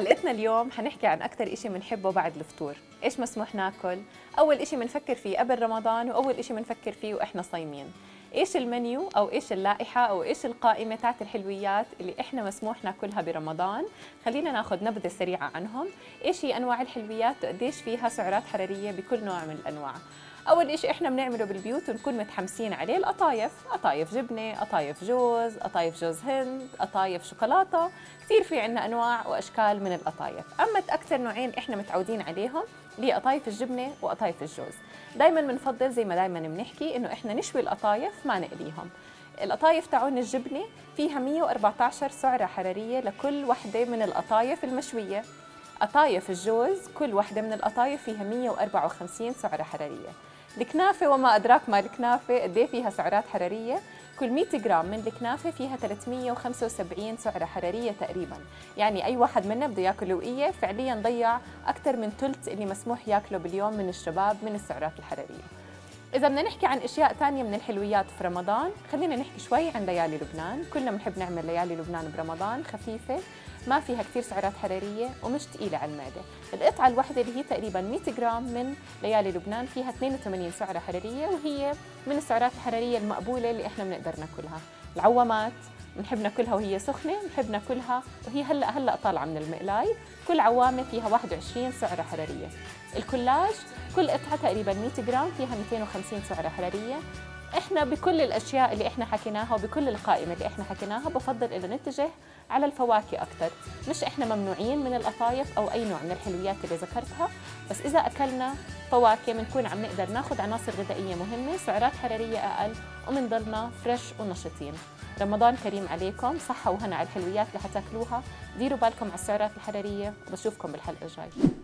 حلقتنا اليوم حنحكي عن أكثر إشي بنحبه بعد الفطور. إيش مسموح ناكل؟ أول إشي بنفكر فيه قبل رمضان وأول إشي بنفكر فيه وإحنا صايمين. إيش المنيو أو إيش اللائحة أو إيش القائمة تاعت الحلويات اللي إحنا مسموح ناكلها برمضان؟ خلينا ناخذ نبذة سريعة عنهم. إيش هي أنواع الحلويات وقديش فيها سعرات حرارية بكل نوع من الأنواع. أول إشي إحنا بنعمله بالبيوت ونكون متحمسين عليه القطايف، قطايف جبنة، قطايف جوز، قطايف جوز هند، قطايف شوكولاتة، كثير في عنا أنواع وأشكال من القطايف. أما أكثر نوعين إحنا متعودين عليهم اللي قطايف الجبنة وقطايف الجوز. دايماً بنفضل زي ما دايماً بنحكي إنه إحنا نشوي القطايف ما نقليهم. القطايف تاعون الجبنة فيها 114 سعرة حرارية لكل وحدة من القطايف المشوية. قطايف الجوز كل وحدة من القطايف فيها 154 سعرة حرارية. الكنافة وما أدراك ما الكنافة قد ايه فيها سعرات حرارية. كل 100 جرام من الكنافة فيها 375 سعرة حرارية تقريباً. يعني أي واحد منا بده ياكل وقية فعلياً ضيع أكثر من ثلث اللي مسموح ياكله باليوم من الشباب من السعرات الحرارية. إذا بدنا نحكي عن أشياء ثانية من الحلويات في رمضان، خلينا نحكي شوي عن ليالي لبنان. كلنا بنحب نعمل ليالي لبنان برمضان، خفيفة، ما فيها كثير سعرات حرارية ومش ثقيلة على المعدة. القطعة الواحدة اللي هي تقريباً 100 جرام من ليالي لبنان فيها 82 سعرة حرارية، وهي من السعرات الحرارية المقبولة اللي إحنا بنقدر ناكلها. العوامات بنحب ناكلها وهي سخنة، بنحب ناكلها وهي هلأ طالعة من المقلاي. كل عوامة فيها 21 سعرة حرارية. الكلاج كل قطعة تقريباً 100 جرام فيها 250 سعرة حرارية. احنا بكل الاشياء اللي احنا حكيناها وبكل القائمه اللي احنا حكيناها بفضل انه نتجه على الفواكه اكثر. مش احنا ممنوعين من القطايف او اي نوع من الحلويات اللي ذكرتها، بس اذا اكلنا فواكه بنكون عم نقدر ناخذ عناصر غذائيه مهمه، سعرات حراريه اقل، وبنضلنا فريش ونشيطين. رمضان كريم عليكم، صحه وهنا على الحلويات اللي حتاكلوها، ديروا بالكم على السعرات الحراريه، وبشوفكم بالحلقه الجايه.